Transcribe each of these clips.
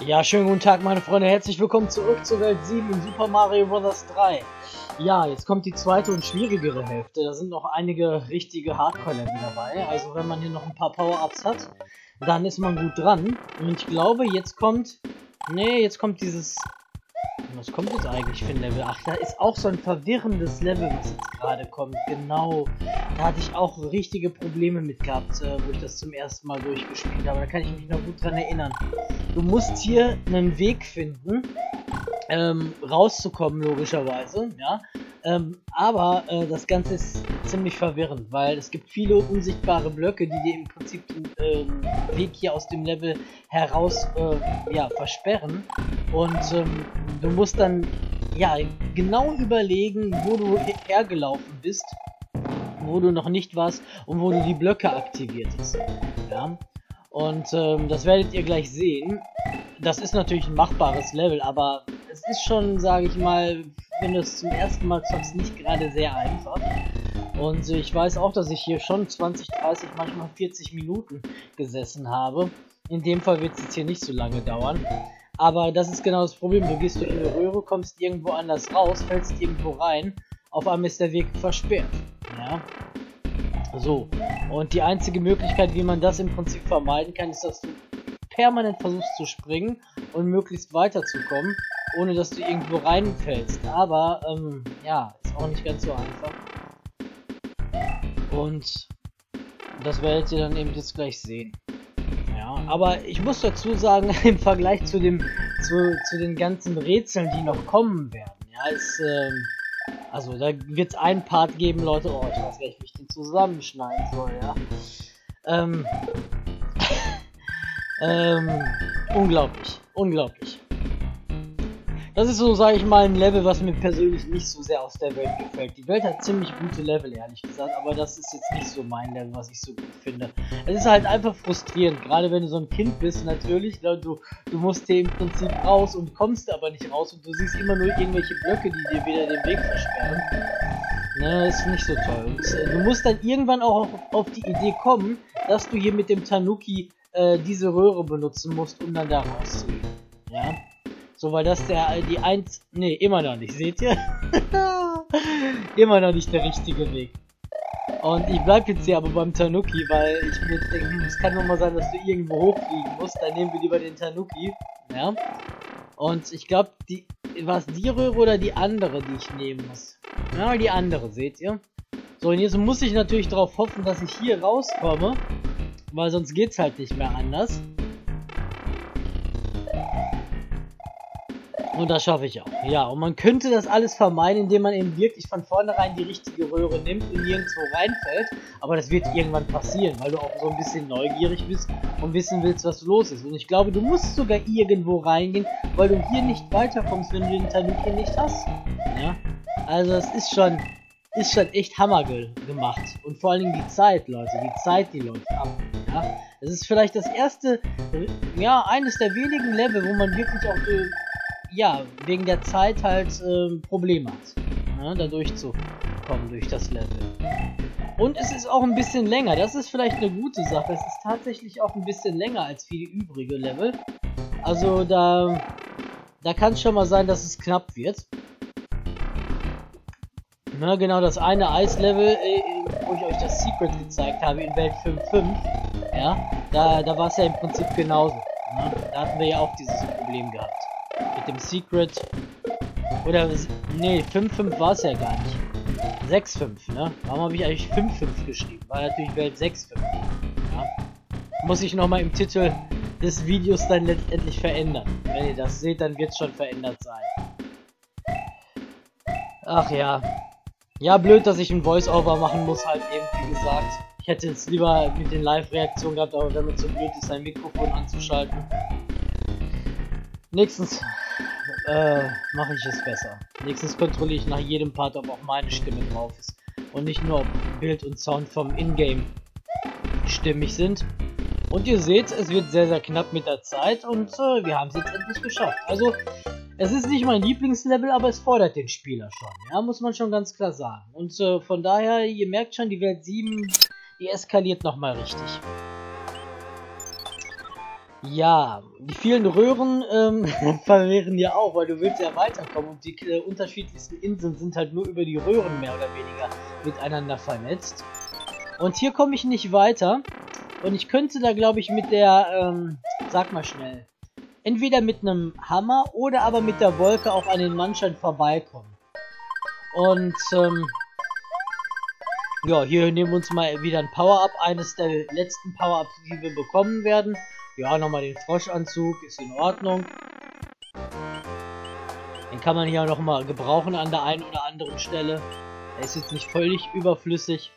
Ja, schönen guten Tag, meine Freunde. Herzlich willkommen zurück zur Welt 7 in Super Mario Bros. 3. Ja, jetzt kommt die zweite und schwierigere Hälfte. Da sind noch einige richtige Hardcore-Level dabei. Also wenn man hier noch ein paar Power-Ups hat, dann ist man gut dran. Und ich glaube, jetzt kommt... Nee, jetzt kommt dieses... Was kommt jetzt eigentlich für ein Level? Ach, da ist auch so ein verwirrendes Level, was jetzt gerade kommt. Genau. Da hatte ich auch richtige Probleme mit gehabt, wo ich das zum ersten Mal durchgespielt habe. Da kann ich mich noch gut dran erinnern. Du musst hier einen Weg finden, rauszukommen, logischerweise, ja. Aber das Ganze ist ziemlich verwirrend, weil es gibt viele unsichtbare Blöcke, die dir im Prinzip den Weg hier aus dem Level heraus ja, versperren. Und du musst dann ja genau überlegen, wo du hergelaufen bist, wo du noch nicht warst und wo du die Blöcke aktiviert hast. Ja? Und das werdet ihr gleich sehen. Das ist natürlich ein machbares Level, aber es ist schon, sage ich mal, wenn du es zum ersten Mal zockst, nicht gerade sehr einfach. Und ich weiß auch, dass ich hier schon 20, 30, manchmal 40 Minuten gesessen habe. In dem Fall wird es jetzt hier nicht so lange dauern. Aber das ist genau das Problem. Du gehst durch eine Röhre, kommst irgendwo anders raus, fällst irgendwo rein. Auf einmal ist der Weg versperrt. Ja. So. Und die einzige Möglichkeit, wie man das im Prinzip vermeiden kann, ist, dass du permanent versuchst zu springen und möglichst weiterzukommen, ohne dass du irgendwo reinfällst. Aber, ja, ist auch nicht ganz so einfach. Und das werdet ihr dann eben jetzt gleich sehen. Ja, aber ich muss dazu sagen, im Vergleich zu den ganzen Rätseln, die noch kommen werden, ja, ist, also da wird es einen Part geben, Leute, oh, ich weiß gar nicht, wie ich den zusammenschneiden soll, ja. Unglaublich, unglaublich. Das ist so, sage ich mal, ein Level, was mir persönlich nicht so sehr aus der Welt gefällt. Die Welt hat ziemlich gute Level, ehrlich gesagt, aber das ist jetzt nicht so mein Level, was ich so gut finde. Es ist halt einfach frustrierend, gerade wenn du so ein Kind bist, natürlich. Du musst hier im Prinzip raus und kommst aber nicht raus und du siehst immer nur irgendwelche Blöcke, die dir wieder den Weg versperren. Ne, ist nicht so toll. Und du musst dann irgendwann auch auf die Idee kommen, dass du hier mit dem Tanuki diese Röhre benutzen musst, um dann da rauszugehen. Ja? So, weil das nee, immer noch nicht, seht ihr? Immer noch nicht der richtige Weg. Und ich bleib jetzt hier aber beim Tanuki, weil ich mir jetzt denke, es kann nur mal sein, dass du irgendwo hochfliegen musst, dann nehmen wir lieber den Tanuki. Ja? Und ich glaube, war es die Röhre oder die andere, die ich nehmen muss? Ja, die andere, seht ihr? So, und jetzt muss ich natürlich darauf hoffen, dass ich hier rauskomme, weil sonst geht's halt nicht mehr anders. Und das schaffe ich auch. Ja, und man könnte das alles vermeiden, indem man eben wirklich von vornherein die richtige Röhre nimmt und nirgendwo reinfällt. Aber das wird irgendwann passieren, weil du auch so ein bisschen neugierig bist und wissen willst, was los ist. Und ich glaube, du musst sogar irgendwo reingehen, weil du hier nicht weiterkommst, wenn du den Tanuki nicht hast. Ja, also es ist schon echt Hammer gemacht. Und vor allen Dingen die Zeit, Leute. Die Zeit, die läuft ab. Ja, es ist vielleicht das erste, ja, eines der wenigen Level, wo man wirklich auch ja, wegen der Zeit halt Probleme hat, ne, da durchzukommen durch das Level. Und es ist auch ein bisschen länger, das ist vielleicht eine gute Sache, es ist tatsächlich auch ein bisschen länger als viele übrige Level. Also da kann es schon mal sein, dass es knapp wird. Na, genau, das eine Eislevel, wo ich euch das Secret gezeigt habe in Welt 5.5, ja, da war es ja im Prinzip genauso. Ne? Da hatten wir ja auch dieses Problem gehabt. Mit dem Secret. Oder, nee, 5.5 war es ja gar nicht. 6.5, ne? Warum habe ich eigentlich 5.5 geschrieben? War natürlich Welt 6.5. Ja? Muss ich nochmal im Titel des Videos dann letztendlich verändern. Wenn ihr das seht, dann wird es schon verändert sein. Ach ja. Ja, blöd, dass ich ein Voice-Over machen muss, halt eben, wie gesagt. Ich hätte jetzt lieber mit den Live-Reaktionen gehabt, aber wenn man so blöd ist, sein Mikrofon anzuschalten. Nächstens mache ich es besser. Nächstens kontrolliere ich nach jedem Part, ob auch meine Stimme drauf ist. Und nicht nur, ob Bild und Sound vom Ingame stimmig sind. Und ihr seht, es wird sehr, sehr knapp mit der Zeit und wir haben es jetzt endlich geschafft. Also, es ist nicht mein Lieblingslevel, aber es fordert den Spieler schon. Ja, muss man schon ganz klar sagen. Und von daher, ihr merkt schon, die Welt 7, die eskaliert nochmal richtig. Ja, die vielen Röhren verwehren ja auch, weil du willst ja weiterkommen und die unterschiedlichsten Inseln sind halt nur über die Röhren mehr oder weniger miteinander vernetzt. Und hier komme ich nicht weiter und ich könnte da glaube ich mit der, sag mal schnell, entweder mit einem Hammer oder aber mit der Wolke auch an den Mannschein vorbeikommen. Und ja, hier nehmen wir uns mal wieder ein Power-Up, eines der letzten Power-Ups, die wir bekommen werden. Ja, nochmal den Froschanzug, ist in Ordnung. Den kann man hier auch nochmal gebrauchen an der einen oder anderen Stelle. Er ist jetzt nicht völlig überflüssig.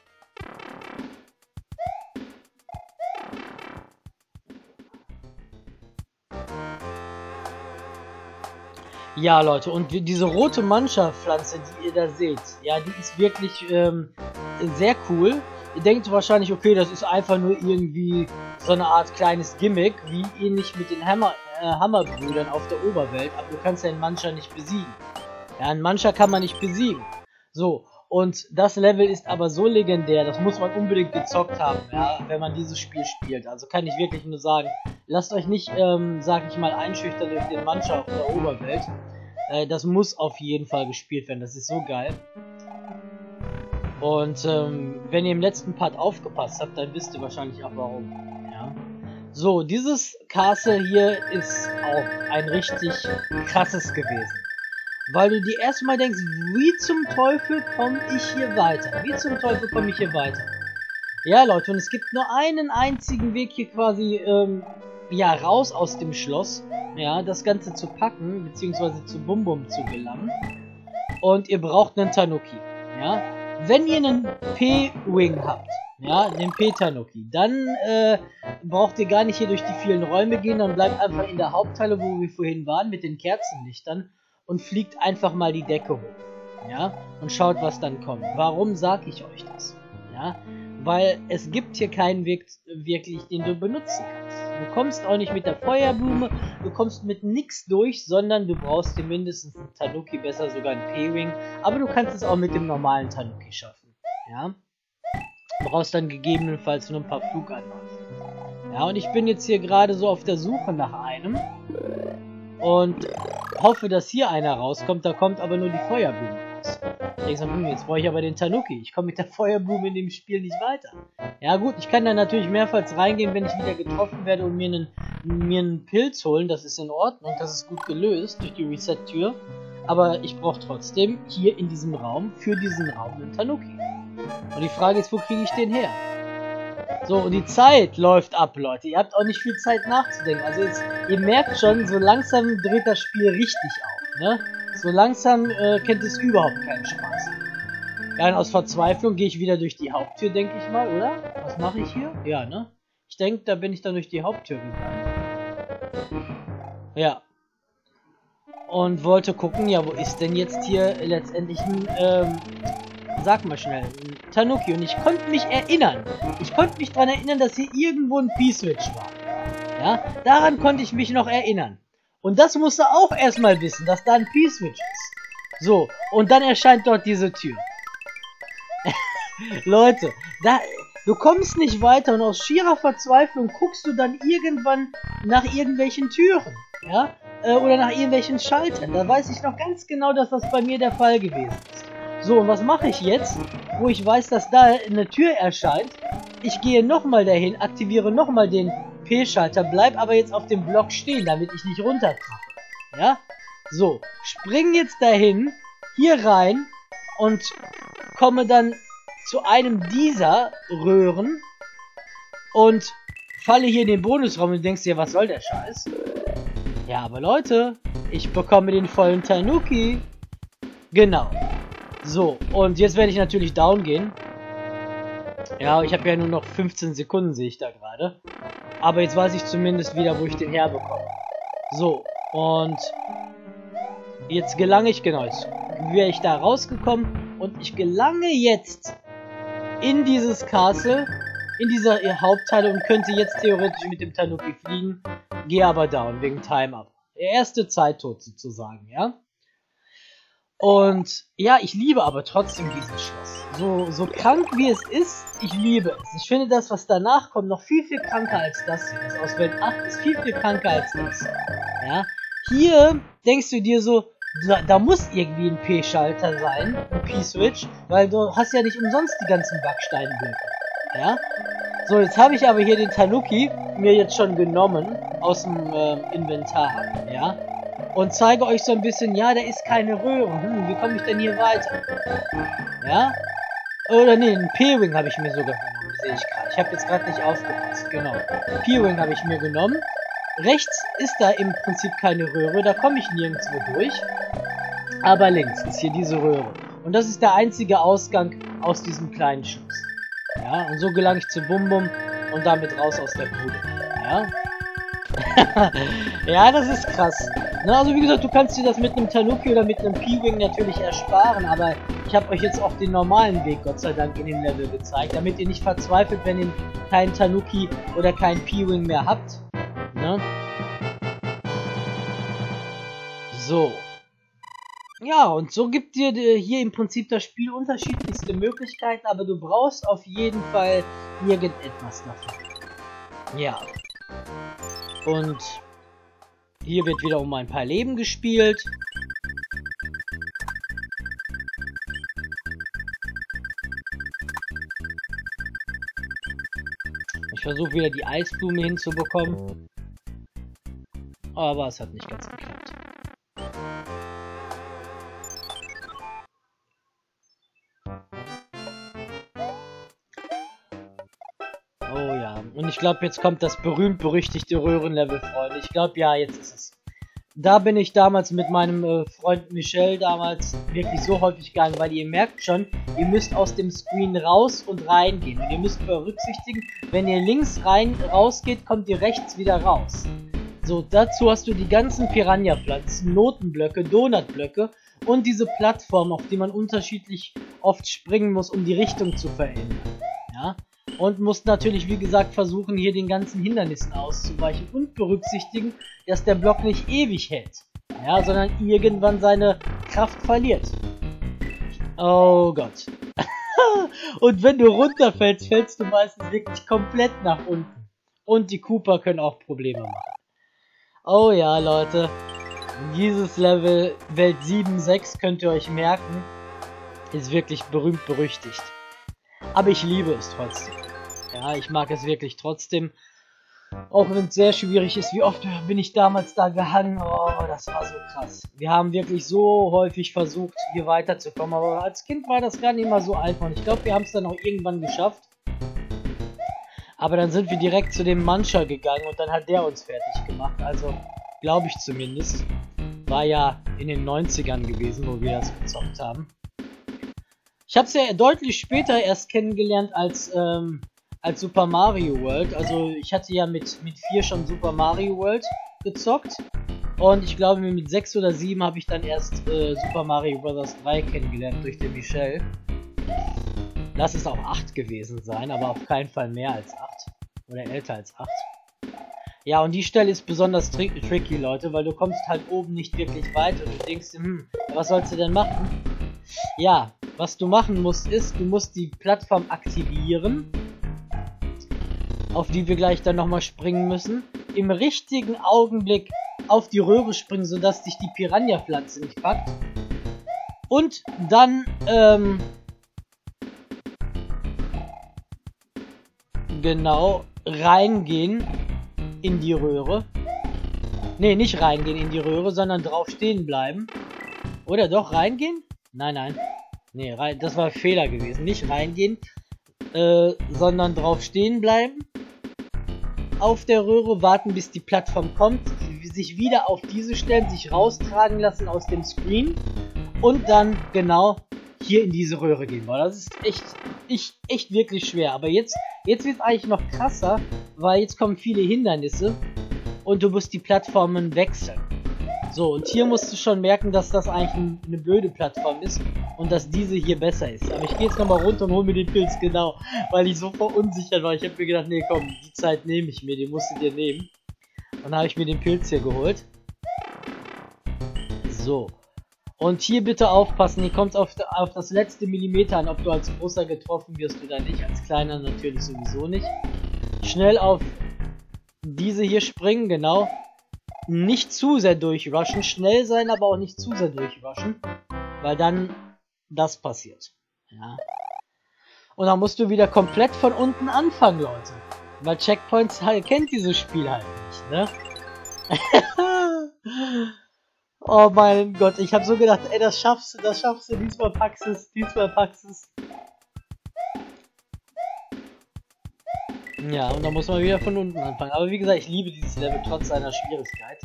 Ja, Leute, und diese rote Mancha-Pflanze, die ihr da seht, ja, die ist wirklich sehr cool. Ihr denkt wahrscheinlich, okay, das ist einfach nur irgendwie so eine Art kleines Gimmick, wie ähnlich mit den Hammerbrüdern auf der Oberwelt, aber du kannst ja einen Mancha nicht besiegen. Ja, einen Mancha kann man nicht besiegen. So, und das Level ist aber so legendär, das muss man unbedingt gezockt haben, ja, wenn man dieses Spiel spielt. Also kann ich wirklich nur sagen, lasst euch nicht, sag ich mal, einschüchtern durch den Mancha auf der Oberwelt. Das muss auf jeden Fall gespielt werden, das ist so geil. Und wenn ihr im letzten Part aufgepasst habt, dann wisst ihr wahrscheinlich auch warum. Ja. So, dieses Castle hier ist auch ein richtig krasses gewesen. Weil du dir erstmal denkst, wie zum Teufel komme ich hier weiter? Wie zum Teufel komme ich hier weiter? Ja, Leute, und es gibt nur einen einzigen Weg hier quasi, ja, raus aus dem Schloss. Ja, das Ganze zu packen, beziehungsweise zu Bum-Bum zu gelangen. Und ihr braucht einen Tanuki. Ja. Wenn ihr einen P-Wing habt, ja, den P-Tanuki, dann braucht ihr gar nicht hier durch die vielen Räume gehen, dann bleibt einfach in der Haupthalle, wo wir vorhin waren, mit den Kerzenlichtern und fliegt einfach mal die Decke hoch, ja, und schaut, was dann kommt. Warum sage ich euch das? Ja, weil es gibt hier keinen Weg wirklich, den du benutzen kannst. Du kommst auch nicht mit der Feuerblume, du kommst mit nichts durch, sondern du brauchst dir mindestens einen Tanuki, besser sogar einen P-Wing, aber du kannst es auch mit dem normalen Tanuki schaffen, ja. Du brauchst dann gegebenenfalls nur ein paar Fluganläufe. Ja, und ich bin jetzt hier gerade so auf der Suche nach einem und hoffe, dass hier einer rauskommt, da kommt aber nur die Feuerblume raus. Ich denke so, jetzt brauche ich aber den Tanuki. Ich komme mit der Feuerblume in dem Spiel nicht weiter. Ja gut, ich kann dann natürlich mehrmals reingehen, wenn ich wieder getroffen werde und mir einen Pilz holen. Das ist in Ordnung, das ist gut gelöst durch die Reset-Tür. Aber ich brauche trotzdem hier in diesem Raum, für diesen Raum, einen Tanuki. Und die Frage ist, wo kriege ich den her? So, und die Zeit läuft ab, Leute. Ihr habt auch nicht viel Zeit nachzudenken. Also jetzt, ihr merkt schon, so langsam dreht das Spiel richtig auf, ne? So langsam kennt es überhaupt keinen Spaß. Ja, und aus Verzweiflung gehe ich wieder durch die Haupttür, denke ich mal, oder? Was mache ich hier? Ja, ne? Ich denke, da bin ich dann durch die Haupttür gegangen. Ja. Und wollte gucken, ja, wo ist denn jetzt hier letztendlich ein, sag mal schnell, ein Tanuki. Und ich konnte mich erinnern. Ich konnte mich daran erinnern, dass hier irgendwo ein P-Switch war. Ja, daran konnte ich mich noch erinnern. Und das musst du auch erstmal wissen, dass da ein P-Switch ist. So, und dann erscheint dort diese Tür. Leute, du kommst nicht weiter und aus schierer Verzweiflung guckst du dann irgendwann nach irgendwelchen Türen. Ja, oder nach irgendwelchen Schaltern. Da weiß ich noch ganz genau, dass das bei mir der Fall gewesen ist. So, und was mache ich jetzt, wo ich weiß, dass da eine Tür erscheint? Ich gehe nochmal dahin, aktiviere nochmal den P-Schalter, bleib aber jetzt auf dem Block stehen, damit ich nicht runterkrache. Ja? So, spring jetzt dahin, hier rein und komme dann zu einem dieser Röhren und falle hier in den Bonusraum und denkst dir, was soll der Scheiß? Ja, aber Leute, ich bekomme den vollen Tanuki. Genau. So, und jetzt werde ich natürlich down gehen. Ja, ich habe ja nur noch 15 Sekunden, sehe ich da gerade. Aber jetzt weiß ich zumindest wieder, wo ich den herbekomme. So, und jetzt gelange ich, genau, jetzt wäre ich da rausgekommen. Und ich gelange jetzt in dieses Castle, in dieser Hauptteile und könnte jetzt theoretisch mit dem Tanuki fliegen. Gehe aber down, wegen Time-Up. Der erste Zeittod sozusagen, ja. Und ja, ich liebe aber trotzdem dieses Schloss. So krank wie es ist, ich liebe es. Ich finde das, was danach kommt, noch viel, viel kranker als das hier. Das aus Welt 8 ist viel, viel kranker als das. Ja, hier denkst du dir so, da muss irgendwie ein P-Schalter sein, ein P-Switch, weil du hast ja nicht umsonst die ganzen Backsteinblöcke. Ja, so, jetzt habe ich aber hier den Tanuki mir jetzt schon genommen aus dem Inventar, ja, und zeige euch so ein bisschen, ja, da ist keine Röhre. Wie komme ich denn hier weiter? Ja? Oder nee, einen P-Wing habe ich mir sogar genommen, sehe ich gerade. Ich habe jetzt gerade nicht aufgepasst, genau. P-Wing habe ich mir genommen. Rechts ist da im Prinzip keine Röhre, da komme ich nirgendwo durch. Aber links ist hier diese Röhre. Und das ist der einzige Ausgang aus diesem kleinen Schloss. Ja, und so gelange ich zu Bum Bum und damit raus aus der Bude. Ja? Ja, das ist krass. Na, also wie gesagt, du kannst dir das mit einem Tanuki oder mit einem P-Wing natürlich ersparen, aber ich habe euch jetzt auch den normalen Weg, Gott sei Dank, in dem Level gezeigt, damit ihr nicht verzweifelt, wenn ihr keinen Tanuki oder keinen P-Wing mehr habt. Ne? So. Ja, und so gibt dir hier im Prinzip das Spiel unterschiedlichste Möglichkeiten, aber du brauchst auf jeden Fall irgendetwas davon. Ja. Und hier wird wieder um ein paar Leben gespielt. Ich versuche wieder die Eisblume hinzubekommen. Aber es hat nicht ganz geklappt. Oh ja, und ich glaube, jetzt kommt das berühmt-berüchtigte Röhrenlevel, Freunde. Ich glaube, ja, jetzt ist es. Da bin ich damals mit meinem Freund Michel damals wirklich so häufig gegangen, weil ihr merkt schon, ihr müsst aus dem Screen raus und reingehen. Und ihr müsst berücksichtigen, wenn ihr links rausgeht, kommt ihr rechts wieder raus. So, dazu hast du die ganzen Piranha-Pflanzen, Notenblöcke, Donutblöcke und diese Plattform, auf die man unterschiedlich oft springen muss, um die Richtung zu verändern. Ja? Und musst natürlich, wie gesagt, versuchen, hier den ganzen Hindernissen auszuweichen und berücksichtigen, dass der Block nicht ewig hält, ja, sondern irgendwann seine Kraft verliert. Oh Gott. Und wenn du runterfällst, fällst du meistens wirklich komplett nach unten. Und die Koopa können auch Probleme machen. Oh ja, Leute. Dieses Level, Welt 7.6, könnt ihr euch merken, ist wirklich berühmt berüchtigt. Aber ich liebe es trotzdem. Ja, ich mag es wirklich trotzdem. Auch wenn es sehr schwierig ist. Wie oft bin ich damals da gehangen. Oh, das war so krass. Wir haben wirklich so häufig versucht, hier weiterzukommen. Aber als Kind war das gar nicht immer so einfach. Und ich glaube, wir haben es dann auch irgendwann geschafft. Aber dann sind wir direkt zu dem Mancher gegangen und dann hat der uns fertig gemacht. Also, glaube ich zumindest. War ja in den 90ern gewesen, wo wir das gezockt haben. Ich habe es ja deutlich später erst kennengelernt als Super Mario World. Also ich hatte ja mit 4 schon Super Mario World gezockt. Und ich glaube mit 6 oder 7 habe ich dann erst Super Mario Bros. 3 kennengelernt durch den Michel. Lass es auch 8 gewesen sein, aber auf keinen Fall mehr als 8. Oder älter als 8. Ja, und die Stelle ist besonders tricky, Leute, weil du kommst halt oben nicht wirklich weiter. Und du denkst dir, was sollst du denn machen? Ja, was du machen musst ist, du musst die Plattform aktivieren, auf die wir gleich dann nochmal springen müssen, im richtigen Augenblick auf die Röhre springen, sodass dich die Piranha-Pflanze nicht packt, und dann, genau, reingehen in die Röhre. Ne, nicht reingehen in die Röhre, sondern drauf stehen bleiben. Oder doch, reingehen? Nein, nein. Ne, das war ein Fehler gewesen. Nicht reingehen, sondern drauf stehen bleiben. Auf der Röhre warten, bis die Plattform kommt. Sich wieder auf diese stellen, sich raustragen lassen aus dem Screen. Und dann genau hier in diese Röhre gehen. Weil das ist echt wirklich schwer. Aber jetzt wird es eigentlich noch krasser, weil jetzt kommen viele Hindernisse. Und du musst die Plattformen wechseln. So, und hier musst du schon merken, dass das eigentlich eine blöde Plattform ist und dass diese hier besser ist. Aber ich gehe jetzt nochmal runter und hole mir den Pilz, genau, weil ich so verunsichert war. Ich habe mir gedacht, nee, komm, die Zeit nehme ich mir, den musst du dir nehmen. Und dann habe ich mir den Pilz hier geholt. So. Und hier bitte aufpassen, hier kommt es auf das letzte Millimeter an, ob du als Großer getroffen wirst oder nicht, als Kleiner natürlich sowieso nicht. Schnell auf diese hier springen, genau. Nicht zu sehr durchrushen, schnell sein, aber auch nicht zu sehr durchrushen, weil dann das passiert. Ja. Und dann musst du wieder komplett von unten anfangen, Leute. Weil Checkpoints kennt dieses Spiel halt nicht, ne? Oh mein Gott, ich habe so gedacht, ey, das schaffst du, diesmal packst es. Ja, und dann muss man wieder von unten anfangen. Aber wie gesagt, ich liebe dieses Level trotz seiner Schwierigkeit.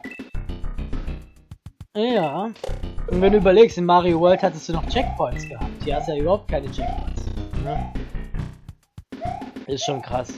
Ja. Und wenn du überlegst, in Mario World hattest du noch Checkpoints gehabt. Hier hast du ja überhaupt keine Checkpoints. Ne? Ist schon krass.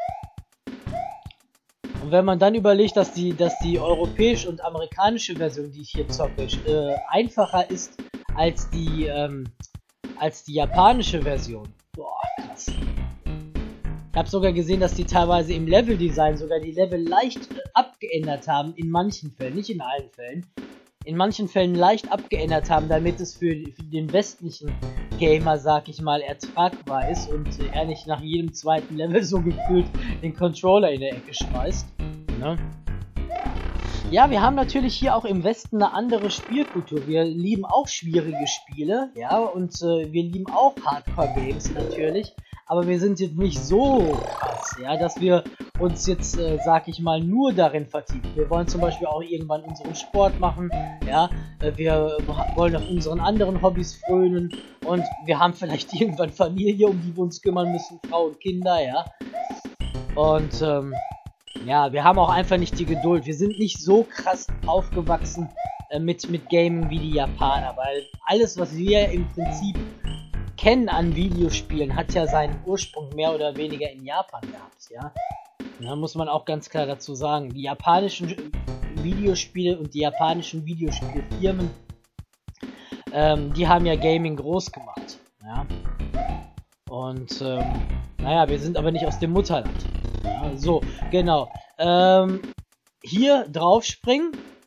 Und wenn man dann überlegt, dass die europäische und amerikanische Version, die ich hier zocke, einfacher ist als die japanische Version. Boah, krass. Ich habe sogar gesehen, dass die teilweise im Leveldesign sogar die Level leicht abgeändert haben, in manchen Fällen, nicht in allen Fällen. In manchen Fällen leicht abgeändert haben, damit es für den westlichen Gamer, sag ich mal, ertragbar ist und er nicht nach jedem zweiten Level so gefühlt den Controller in der Ecke schmeißt. Ne? Ja, wir haben natürlich hier auch im Westen eine andere Spielkultur. Wir lieben auch schwierige Spiele, ja, und wir lieben auch Hardcore-Games natürlich. Aber wir sind jetzt nicht so krass, ja, dass wir uns jetzt, sag ich mal, nur darin vertiefen. Wir wollen zum Beispiel auch irgendwann unseren Sport machen, ja, wir wollen auf unseren anderen Hobbys frönen und wir haben vielleicht irgendwann Familie, um die wir uns kümmern müssen, Frau und Kinder, ja. Und, ja, wir haben auch einfach nicht die Geduld. Wir sind nicht so krass aufgewachsen mit Gaming wie die Japaner, weil alles, was wir im Prinzip kennen an Videospielen, hat ja seinen Ursprung mehr oder weniger in Japan gehabt, ja. Da muss man auch ganz klar dazu sagen, die japanischen Videospiele und die japanischen Videospielfirmen, die haben ja Gaming groß gemacht, ja. Und, naja, wir sind aber nicht aus dem Mutterland. Ja, so, genau. Hier drauf springen.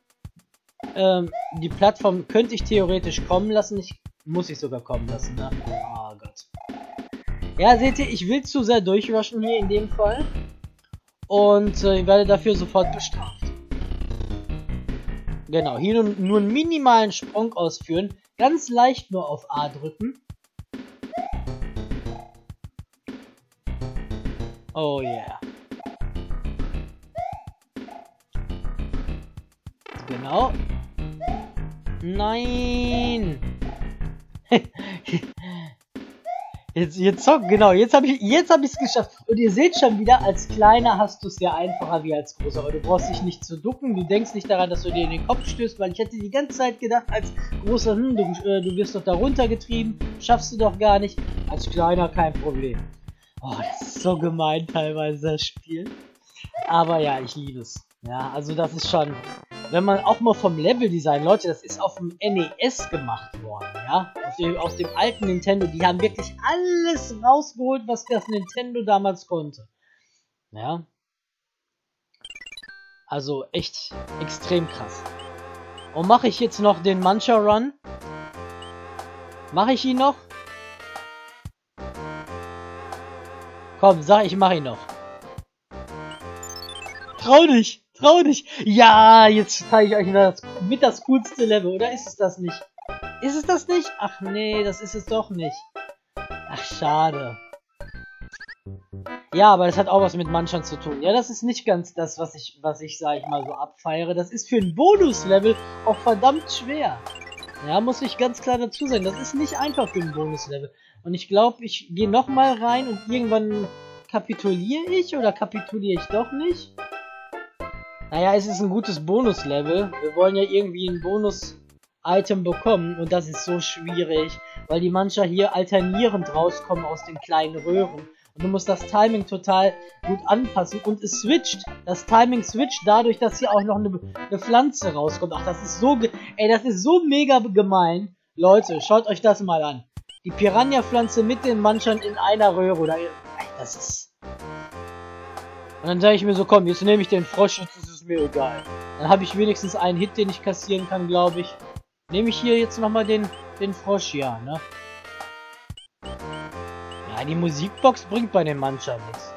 Die Plattform könnte ich theoretisch kommen lassen, muss ich sogar kommen lassen, ne? Oh Gott. Ja, seht ihr, ich will zu sehr durchrushen hier in dem Fall. Und ich werde dafür sofort bestraft. Genau, hier nur einen minimalen Sprung ausführen. Ganz leicht nur auf A drücken. Oh yeah. Genau. Nein! jetzt habe ich es geschafft. Und ihr seht schon wieder, als Kleiner hast du es ja einfacher wie als Großer. Aber du brauchst dich nicht zu ducken, du denkst nicht daran, dass du dir in den Kopf stößt, weil ich hätte die ganze Zeit gedacht, als Großer, du wirst doch da runtergetrieben, schaffst du doch gar nicht. Als Kleiner kein Problem. Oh, das ist so gemein teilweise, das Spiel. Aber ja, ich liebe es. Ja, also das ist schon, wenn man auch mal vom Leveldesign, Leute, das ist auf dem NES gemacht worden, ja, aus dem alten Nintendo, die haben wirklich alles rausgeholt, was das Nintendo damals konnte, ja, also echt extrem krass. Und mache ich jetzt noch den Mancha Run? Mache ich ihn noch? Komm, sag ich, mache ihn noch. Trau dich! Trau dich! Ja, jetzt zeige ich euch das coolste Level, oder ist es das nicht? Ist es das nicht? Ach nee, das ist es doch nicht. Ach, schade. Ja, aber das hat auch was mit Manchan zu tun. Ja, das ist nicht ganz das, was ich, sag ich mal, so abfeiere. Das ist für ein Bonuslevel auch verdammt schwer. Ja, muss ich ganz klar dazu sagen. Das ist nicht einfach für ein Bonuslevel. Und ich glaube, ich gehe nochmal rein und irgendwann kapituliere ich oder kapituliere ich doch nicht. Naja, es ist ein gutes Bonuslevel. Wir wollen ja irgendwie ein Bonus-Item bekommen und das ist so schwierig, weil die Mancha hier alternierend rauskommen aus den kleinen Röhren. Und du musst das Timing total gut anpassen und es switcht. Das Timing switcht dadurch, dass hier auch noch eine Pflanze rauskommt. Ach, das ist so, ey, das ist so mega gemein. Leute, schaut euch das mal an. Die Piranha-Pflanze mit den Manchern in einer Röhre oder, ey, das ist... Und dann sage ich mir so, komm, jetzt nehme ich den Frosch, jetzt ist es mir egal. Dann habe ich wenigstens einen Hit, den ich kassieren kann, glaube ich. Nehme ich hier jetzt nochmal den Frosch, ja, ne? Ja, die Musikbox bringt bei dem Mancha nichts.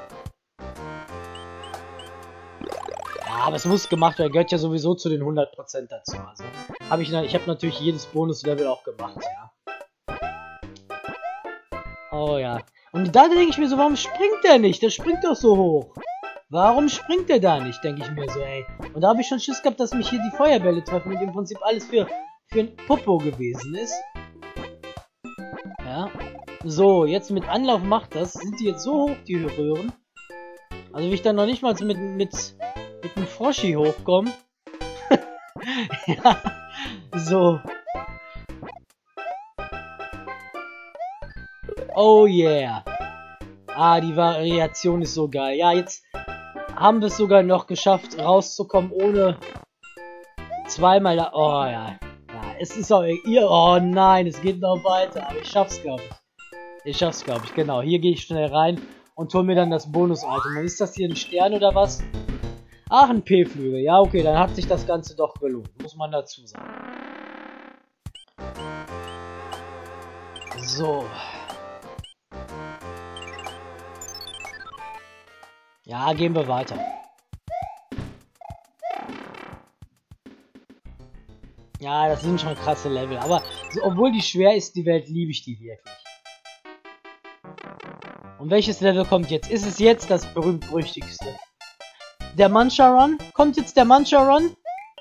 Ja, aber es muss gemacht werden. Gehört ja sowieso zu den 100% dazu. Also, ich habe natürlich jedes Bonuslevel auch gemacht, ja. Oh ja. Und da denke ich mir so, warum springt der nicht? Der springt doch so hoch. Warum springt der da nicht, denke ich mir so, ey. Und da habe ich schon Schiss gehabt, dass mich hier die Feuerbälle treffen und im Prinzip alles für ein Popo gewesen ist. Ja. So, jetzt mit Anlauf macht das. Sind die jetzt so hoch, die Röhren? Also wie ich dann noch nicht mal mit dem Froschi hochkomme. Ja. So. Oh yeah. Ah, die Variation ist so geil. Ja, jetzt haben wir es sogar noch geschafft, rauszukommen, ohne zweimal da... Oh ja. Ja, es ist auch... Oh nein, es geht noch weiter. Aber ich schaff's, glaube ich. Ich schaff's, glaube ich. Genau, hier gehe ich schnell rein und hole mir dann das Bonus-Item. Und ist das hier ein Stern oder was? Ach, ein P-Flügel. Ja, okay, dann hat sich das Ganze doch gelohnt. Muss man dazu sagen. So. Ja, gehen wir weiter. Ja, das sind schon krasse Level. Aber so, obwohl die schwer ist, die Welt, liebe ich die wirklich. Und welches Level kommt jetzt? Ist es jetzt das berühmt-berüchtigste? Der Mancha Run? Kommt jetzt der Mancha Run?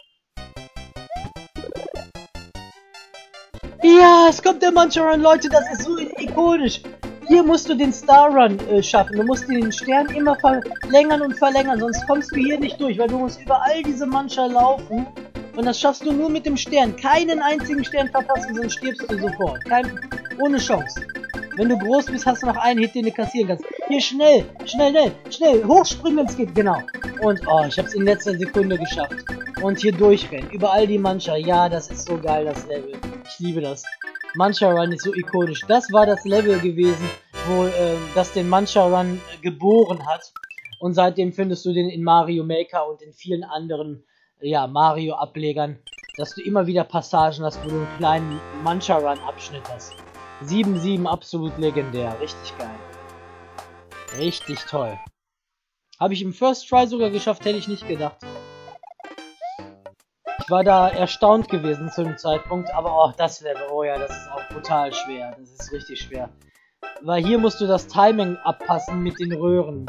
Ja, es kommt der Mancha Run, Leute, das ist so ikonisch. Hier musst du den Star Run schaffen. Du musst den Stern immer verlängern und verlängern, sonst kommst du hier nicht durch, weil du musst über all diese Mancha laufen. Und das schaffst du nur mit dem Stern. Keinen einzigen Stern verpassen, sonst stirbst du sofort. Ohne Chance. Wenn du groß bist, hast du noch einen Hit, den du kassieren kannst. Hier, schnell, schnell, schnell, hochspringen, wenn es geht, genau. Und, oh, ich hab's in letzter Sekunde geschafft. Und hier durchrennen, überall die Mancha. Ja, das ist so geil, das Level. Ich liebe das. Mancha Run ist so ikonisch. Das war das Level gewesen, wo das den Mancha Run geboren hat. Und seitdem findest du den in Mario Maker und in vielen anderen, ja, Mario-Ablegern, dass du immer wieder Passagen hast, wo du einen kleinen Mancha Run Abschnitt hast. 7-7, absolut legendär. Richtig geil. Richtig toll. Habe ich im First Try sogar geschafft, hätte ich nicht gedacht. Ich war da erstaunt gewesen zu dem Zeitpunkt, aber auch das Level, oh ja, das ist auch brutal schwer. Das ist richtig schwer. Weil hier musst du das Timing abpassen mit den Röhren.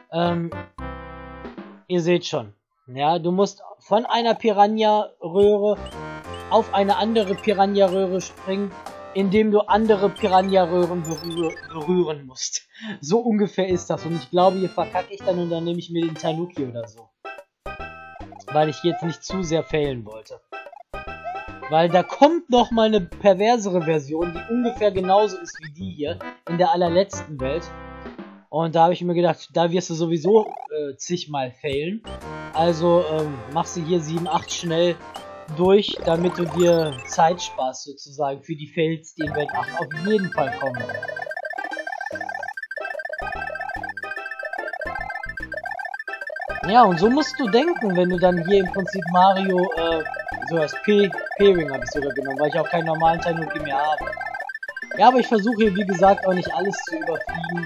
Ihr seht schon. Ja, du musst von einer Piranha-Röhre auf eine andere Piranha-Röhre springen, indem du andere Piranha-Röhren berühren musst. So ungefähr ist das. Und ich glaube, hier verkacke ich dann und dann nehme ich mir den Tanuki oder so. Weil ich jetzt nicht zu sehr failen wollte. Weil da kommt noch mal eine perversere Version, die ungefähr genauso ist wie die hier, in der allerletzten Welt. Und da habe ich mir gedacht, da wirst du sowieso zigmal failen. Also machst du hier 7-8 schnell durch, damit du dir Zeit sparst sozusagen für die Fails, die in Welt 8 auf jeden Fall kommen. Ja, und so musst du denken, wenn du dann hier im Prinzip Mario, so als P-Ring habe ich sogar genommen, weil ich auch keinen normalen Tanuki mehr habe. Ja, aber ich versuche hier, wie gesagt, auch nicht alles zu überfliegen.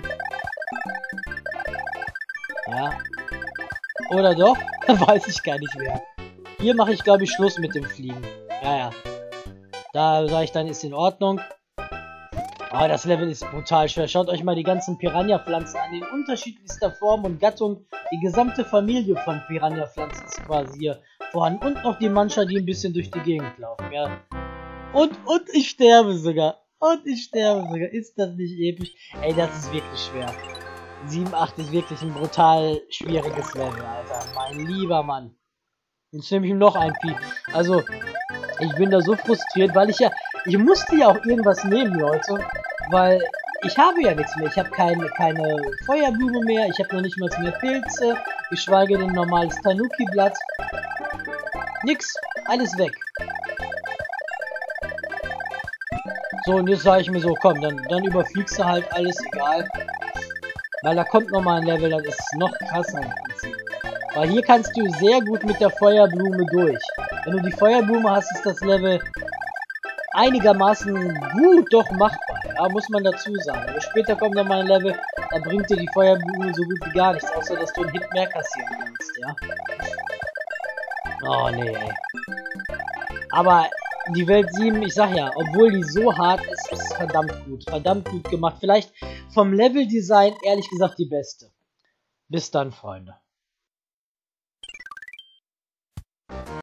Ja. Oder doch? Weiß ich gar nicht mehr. Hier mache ich, glaube ich, Schluss mit dem Fliegen. Ja, ja. Da sage ich dann, ist in Ordnung. Aber das Level ist brutal schwer. Schaut euch mal die ganzen Piranha-Pflanzen an. In unterschiedlichster Form und Gattung. Die gesamte Familie von Piranha-Pflanzen ist quasi hier vorhanden. Und noch die Mancha, die ein bisschen durch die Gegend laufen. Ja. Und ich sterbe sogar. Und ich sterbe sogar. Ist das nicht episch? Ey, das ist wirklich schwer. 7-8 ist wirklich ein brutal schwieriges Level, Alter. Mein lieber Mann. Jetzt nehme ich ihm noch ein Pi. Also, ich bin da so frustriert, weil ich musste ja auch irgendwas nehmen, Leute. Weil ich habe ja nichts mehr. Ich habe keine Feuerblume mehr. Ich habe noch nicht mal mehr Pilze. Geschweige denn normales Tanuki-Blatt. Nix. Alles weg. So, und jetzt sage ich mir so, komm, dann überfliegst du halt alles, egal. Weil da kommt nochmal ein Level, das ist noch krasser im Prinzip. Weil hier kannst du sehr gut mit der Feuerblume durch. Wenn du die Feuerblume hast, ist das Level einigermaßen gut, doch machbar. Ja, muss man dazu sagen. Aber später kommt dann mal ein Level, da bringt dir die Feuerblume so gut wie gar nichts, außer dass du einen Hit mehr kassieren kannst, ja. Oh, nee, ey. Aber die Welt 7, ich sag ja, obwohl die so hart ist, ist es verdammt gut gemacht. Vielleicht vom Leveldesign, ehrlich gesagt, die beste. Bis dann, Freunde.